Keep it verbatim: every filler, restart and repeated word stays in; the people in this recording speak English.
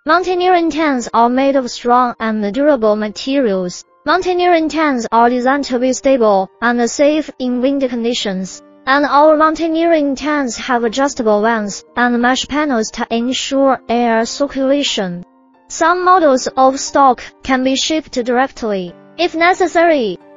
Mountaineering tents are made of strong and durable materials. Mountaineering tents are designed to be stable and safe in windy conditions, and our mountaineering tents have adjustable vents and mesh panels to ensure air circulation. Some models of stock can be shipped directly. If necessary,